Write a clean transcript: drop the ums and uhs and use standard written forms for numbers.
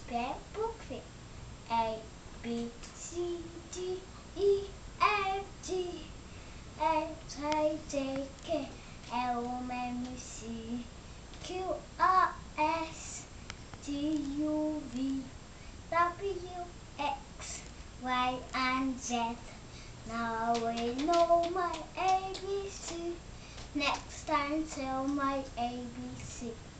spell booklet. A, B, C, D, E, F, G, H, I, J, K, L, M, N, C, Q, R, S, T, U, V, W, X, Y, and Z. Now I know my ABC. Next time, tell my ABC.